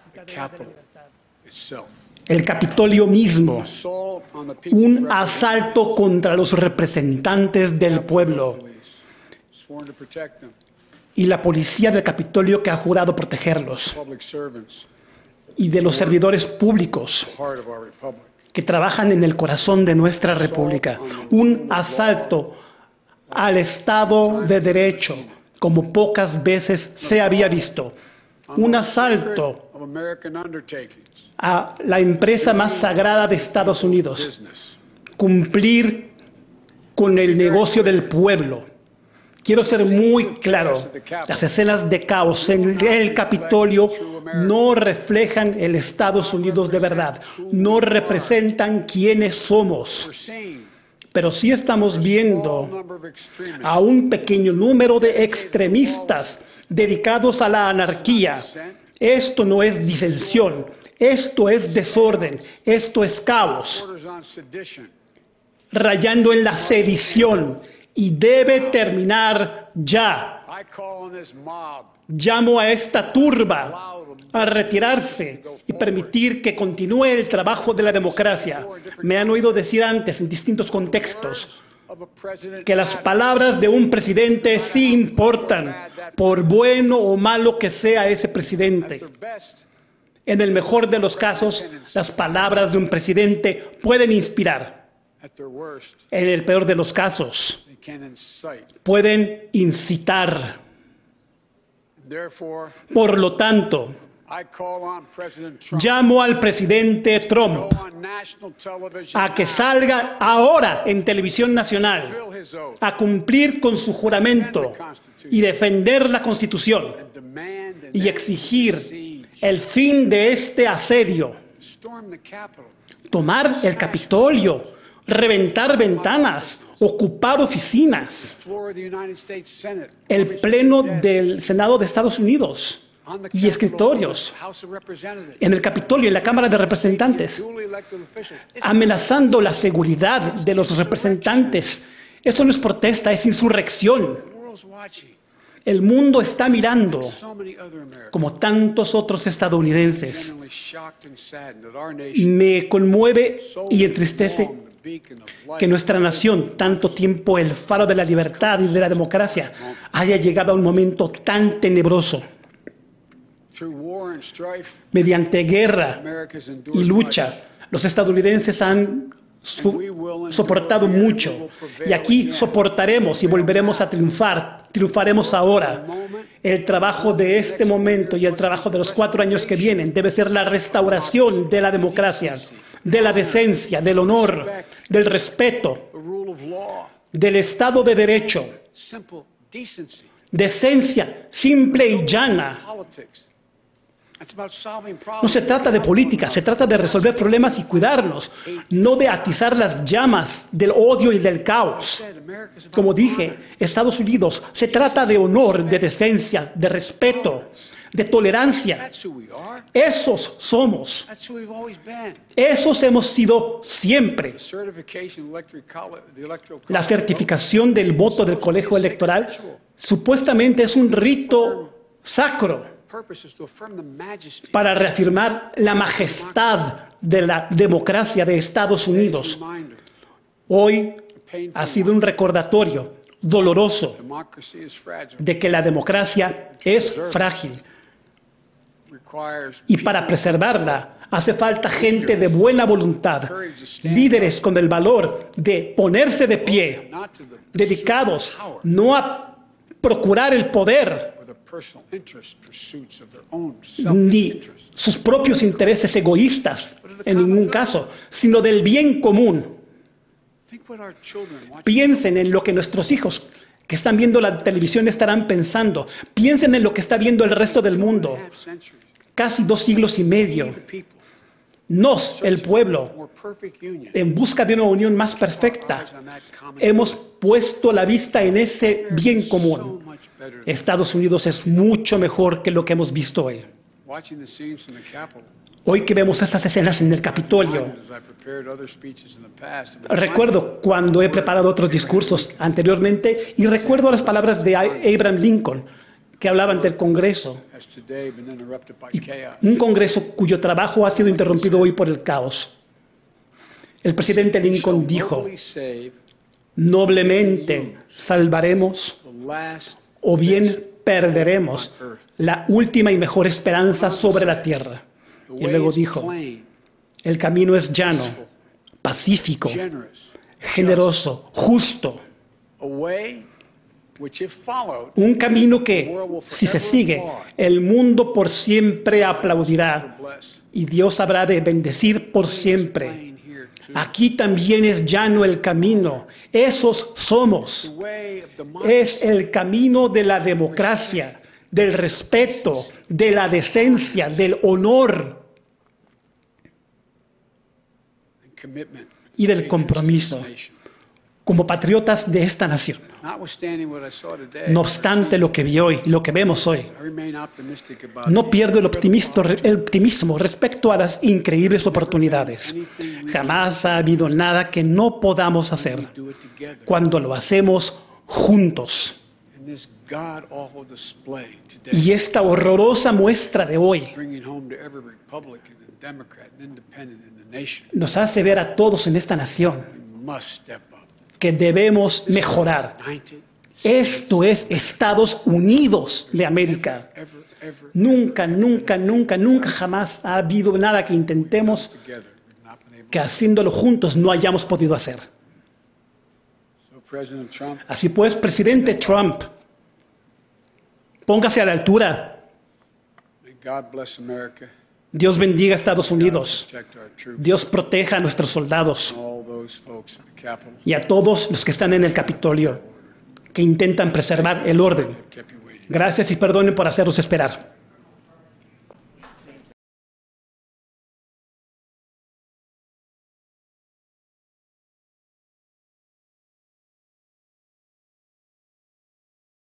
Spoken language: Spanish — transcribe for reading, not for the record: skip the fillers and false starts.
El Capitolio mismo, un asalto contra los representantes del pueblo y la policía del Capitolio que ha jurado protegerlos, y de los servidores públicos que trabajan en el corazón de nuestra república. Un asalto al Estado de Derecho como pocas veces se había visto. Un asalto a la empresa más sagrada de Estados Unidos. Cumplir con el negocio del pueblo. Quiero ser muy claro, las escenas de caos en el Capitolio no reflejan el Estados Unidos de verdad, no representan quiénes somos. Pero sí estamos viendo a un pequeño número de extremistas dedicados a la anarquía. Esto no es disensión, esto es desorden, esto es caos, rayando en la sedición. Y debe terminar ya. Llamo a esta turba a retirarse y permitir que continúe el trabajo de la democracia. Me han oído decir antes, en distintos contextos, que las palabras de un presidente sí importan, por bueno o malo que sea ese presidente. En el mejor de los casos, las palabras de un presidente pueden inspirar. En el peor de los casos, pueden incitar. Por lo tanto, llamo al presidente Trump a que salga ahora en televisión nacional a cumplir con su juramento y defender la Constitución y exigir el fin de este asedio. Tomar el Capitolio, reventar ventanas, ocupar oficinas, el pleno del Senado de Estados Unidos y escritorios, en el Capitolio, en la Cámara de Representantes, amenazando la seguridad de los representantes. Eso no es protesta, es insurrección. El mundo está mirando, como tantos otros estadounidenses. Me conmueve y entristece que nuestra nación, tanto tiempo el faro de la libertad y de la democracia, haya llegado a un momento tan tenebroso. Mediante guerra y lucha, los estadounidenses han soportado mucho, y aquí soportaremos y volveremos a triunfar. Triunfaremos ahora. El trabajo de este momento y el trabajo de los 4 años que vienen debe ser la restauración de la democracia, de la decencia, del honor, del respeto, del Estado de Derecho, decencia simple y llana. No se trata de política, se trata de resolver problemas y cuidarnos, no de atizar las llamas del odio y del caos. Como dije, Estados Unidos se trata de honor, de decencia, de respeto, de tolerancia. Esos somos. Esos hemos sido siempre. La certificación del voto del colegio electoral supuestamente es un rito sacro para reafirmar la majestad de la democracia de Estados Unidos. Hoy ha sido un recordatorio doloroso de que la democracia es frágil. Y para preservarla hace falta gente de buena voluntad, líderes con el valor de ponerse de pie, dedicados no a procurar el poder, ni sus propios intereses egoístas en ningún caso, sino del bien común. Piensen en lo que nuestros hijos que están viendo la televisión estarán pensando. Piensen en lo que está viendo el resto del mundo. Casi 2 siglos y medio. Nos, el pueblo, en busca de una unión más perfecta, hemos puesto la vista en ese bien común. Estados Unidos es mucho mejor que lo que hemos visto hoy. Hoy que vemos estas escenas en el Capitolio, recuerdo cuando he preparado otros discursos anteriormente y recuerdo las palabras de Abraham Lincoln, que hablaba ante el Congreso. has today been interrupted by Y chaos. un Congreso cuyo trabajo ha sido interrumpido hoy por el caos. El presidente Lincoln dijo, Nobly save noblemente salvaremos the last o bien perderemos la última y mejor esperanza sobre la tierra. the Y way luego is dijo, plain, el camino es llano, pacífico, generous, generoso, justo. a way which if followed Un camino que, si se sigue, el mundo por siempre aplaudirá bless. y Dios habrá de bendecir por siempre. Plain here too. Aquí también es llano el camino. Esos somos. The way of democracy Es el camino de la democracia, del respeto, de la decencia, del honor and commitment y del compromiso nation. como patriotas de esta nación. Notwithstanding what I saw today, No obstante lo que vi hoy y lo que vemos hoy, I remain optimistic about no pierdo el optimismo respecto a las increíbles oportunidades. Jamás ha habido nada que no podamos hacer do it together. cuando lo hacemos juntos. And this god-awful display today, Y esta horrorosa muestra de hoy bringing home to every Republican and Democrat and Independent in the nation, nos hace ver a todos en esta nación we must step up. que debemos mejorar. United, Esto es Estados Unidos de América. ever Nunca, nunca, nunca, nunca jamás ha habido nada que intentemos together. We've not been able. que haciéndolo juntos no hayamos podido hacer. So President Trump, Así pues, presidente Trump, póngase a la altura. may God bless America, Dios bendiga a Estados Unidos. protect our troops, Dios proteja a nuestros soldados all those folks at the Capitol y a todos los que están en el Capitolio, que intentan preservar el orden. kept you waiting. Gracias y perdonen por hacerlos esperar.